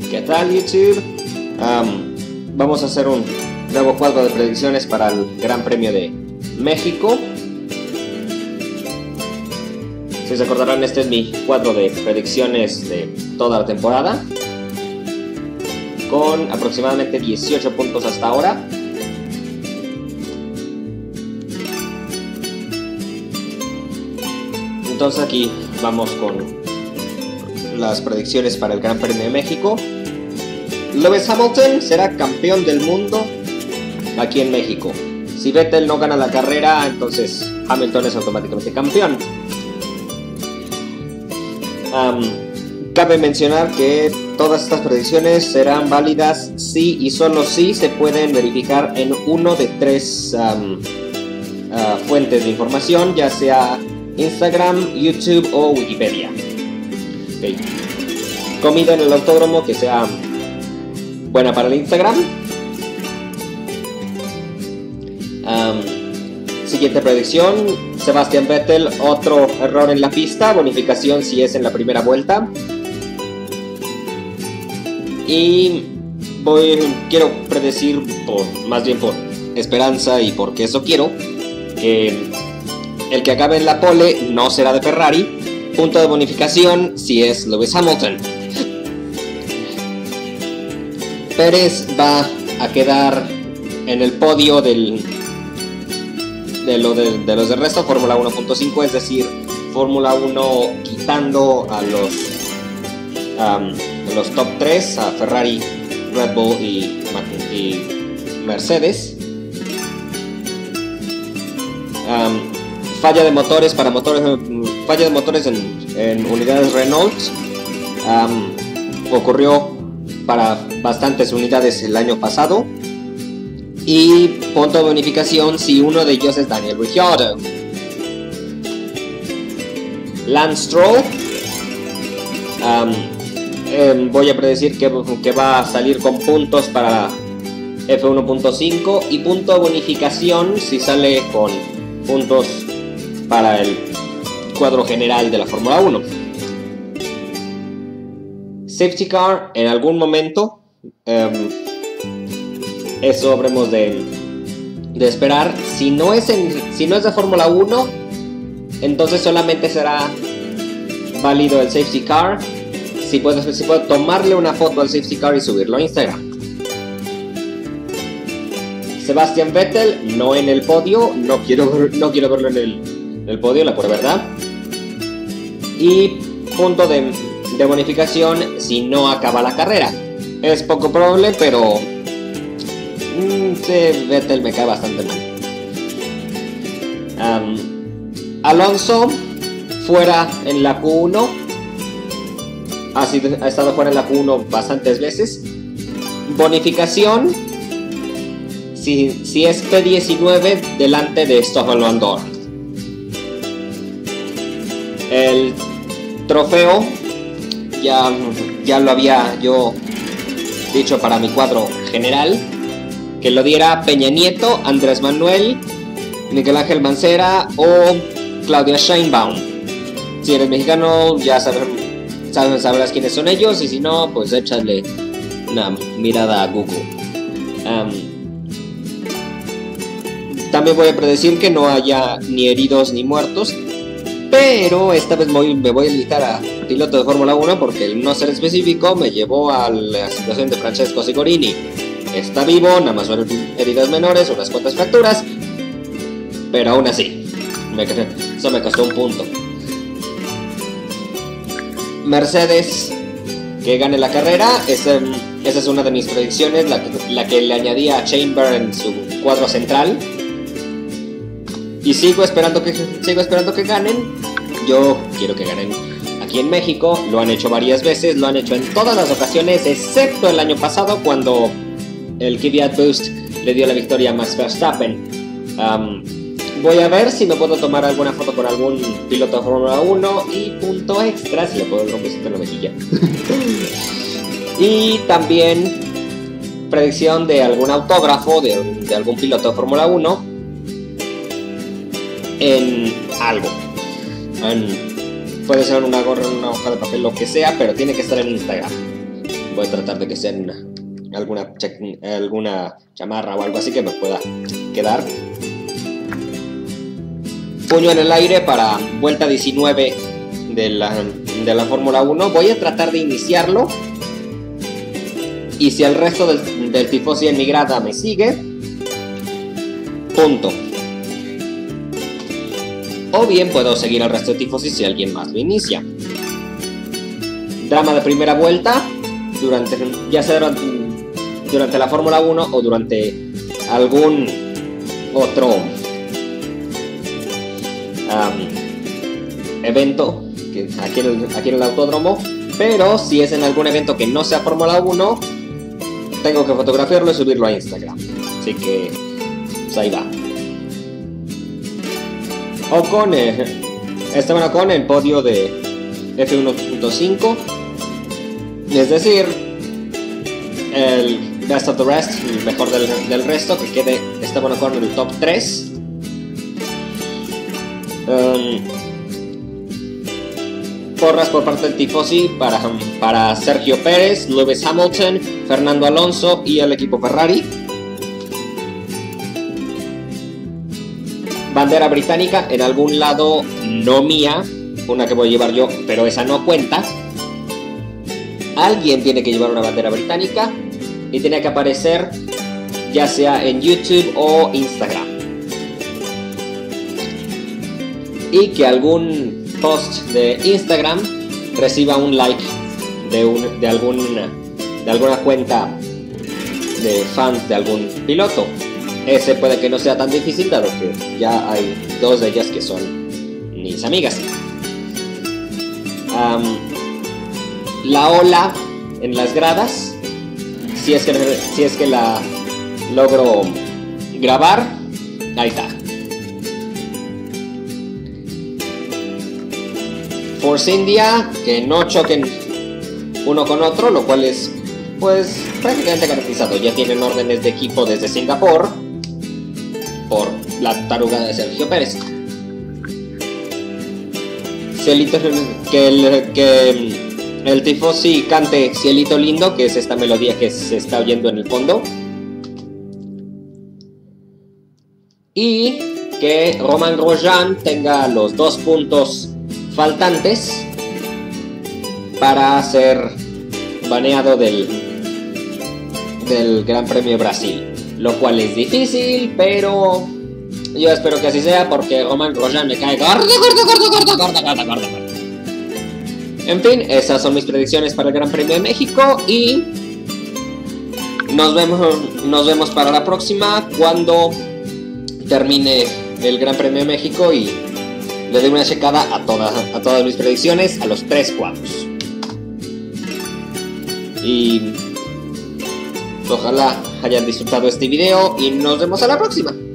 ¿Qué tal, YouTube? Vamos a hacer un nuevo cuadro de predicciones para el Gran Premio de México. Si se acordarán, este es mi cuadro de predicciones de toda la temporada, con aproximadamente 18 puntos hasta ahora. Entonces aquí vamos con las predicciones para el Gran Premio de México. Lewis Hamilton será campeón del mundo aquí en México. Si Vettel no gana la carrera, entonces Hamilton es automáticamente campeón. Cabe mencionar que todas estas predicciones serán válidas si y solo si se pueden verificar en uno de tres fuentes de información, ya sea Instagram, YouTube o Wikipedia. Okay. Comida en el autódromo que sea buena para el Instagram. Siguiente predicción: Sebastian Vettel, otro error en la pista, bonificación si es en la primera vuelta. Y quiero predecir, más bien por esperanza y porque eso quiero, que el que acabe en la pole no será de Ferrari. Punto de bonificación si es Lewis Hamilton. Pérez va a quedar en el podio de los del resto, Fórmula 1.5, es decir, Fórmula 1 quitando a los top 3, a Ferrari, Red Bull y Mercedes. Falla de motores en unidades Renault ocurrió para bastantes unidades el año pasado. Y punto de bonificación si uno de ellos es Daniel Ricciardo. Lance Stroll, voy a predecir que va a salir con puntos para F1.5 y punto de bonificación si sale con puntos para el cuadro general de la Fórmula 1. Safety car en algún momento, eso habremos de esperar. Si no es de Fórmula 1, entonces solamente será válido el safety car si puedo tomarle una foto al safety car y subirlo a Instagram. Sebastian Vettel no en el podio, no quiero verlo en el podio, la pura verdad. Y punto de bonificación si no acaba la carrera. Es poco probable, pero Vettel me cae bastante mal. Alonso fuera en la Q1. Ha estado fuera en la Q1 bastantes veces. Bonificación si es P19 delante de Stoffel Vandoorne. El trofeo ya lo había yo dicho para mi cuadro general, que lo diera Peña Nieto, Andrés Manuel, Miguel Ángel Mancera o Claudia Sheinbaum. Si eres mexicano ya sabrás quiénes son ellos, y si no, pues échale una mirada a Google. También voy a predecir que no haya ni heridos ni muertos, pero esta vez me voy a limitar a piloto de Fórmula 1 porque el no ser específico me llevó a la situación de Francesco Sigorini. Está vivo, nada más son heridas menores, unas cuantas fracturas, pero aún así, eso me costó un punto. Mercedes, que gane la carrera, esa es una de mis predicciones, la que le añadí a Chamber en su cuadro central. Y sigo esperando que ganen. Yo quiero que ganen aquí en México. Lo han hecho varias veces, lo han hecho en todas las ocasiones, excepto el año pasado cuando el Kvyat Boost le dio la victoria a Max Verstappen. Voy a ver si me puedo tomar alguna foto con algún piloto de Fórmula 1 y punto extra si le puedo romper en la mejilla. Y también predicción de algún autógrafo de algún piloto de Fórmula 1 en algo. Puede ser una gorra, una hoja de papel, lo que sea, pero tiene que estar en Instagram. Voy a tratar de que sean alguna chamarra o algo así que me pueda quedar. Puño en el aire para vuelta 19 de la Fórmula 1. Voy a tratar de iniciarlo. Y si el resto del tifosi en mi grada me sigue, punto. O bien puedo seguir al resto de tifosi si alguien más lo inicia. Drama de primera vuelta, ya sea durante la Fórmula 1 o durante algún otro evento aquí en el autódromo. Pero si es en algún evento que no sea Fórmula 1, tengo que fotografiarlo y subirlo a Instagram. Así que pues ahí va. Esteban Ocon en podio de F1.5. Es decir, el best of the rest, el mejor del resto, que quede Esteban Ocon en el top 3. Porras por parte del tifosi para Sergio Pérez, Lewis Hamilton, Fernando Alonso y el equipo Ferrari. Bandera británica en algún lado, no mía, una que voy a llevar yo, pero esa no cuenta. Alguien tiene que llevar una bandera británica y tiene que aparecer ya sea en YouTube o Instagram. Y que algún post de Instagram reciba un like de alguna cuenta de fans de algún piloto. Ese puede que no sea tan difícil, dado que ya hay dos de ellas que son mis amigas. La ola en las gradas, si es que la logro grabar, ahí está. Force India, que no choquen uno con otro, lo cual es pues prácticamente garantizado. Ya tienen órdenes de equipo desde Singapur por la taruga de Sergio Pérez. Cielito, que el tifosi cante Cielito Lindo, que es esta melodía que se está oyendo en el fondo. Y que Romain Grosjean tenga los 2 puntos faltantes para ser baneado del Gran Premio de Brasil, lo cual es difícil, pero yo espero que así sea, porque Romain Grosjean me cae gordo. En fin, esas son mis predicciones para el Gran Premio de México y nos vemos para la próxima, cuando termine el Gran Premio de México y le doy una checada a todas mis predicciones, a los 3 cuadros. Y ojalá hayan disfrutado este video y nos vemos a la próxima.